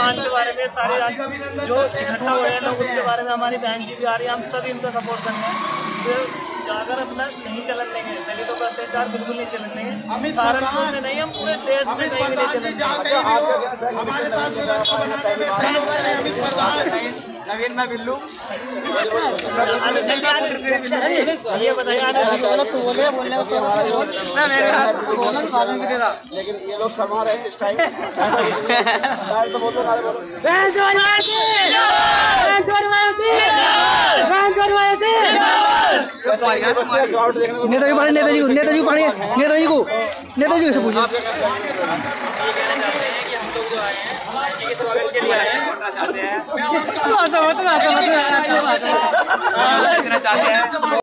कांड के बारे में सारे जो इकट्ठा हो रहे हैं लोग उसके बारे में हमारी बहन जी भी आ रही है, हम सभी इनका सपोर्ट करते हैं। फिर अगर अपना नहीं चलन देंगे दलितों का अत्याचार बिल्कुल नहीं चलन देंगे, सहारनपुर में नहीं हम पूरे देश में कहीं भी नहीं चलन देंगे। नवीन मैं बिल्लू ये बताइए लेकिन ये लोग समा रहे हैं इस टाइम। नेताजी पढ़े, नेताजी पढ़े, नेताजी कैसे पूछे? चाहते हैं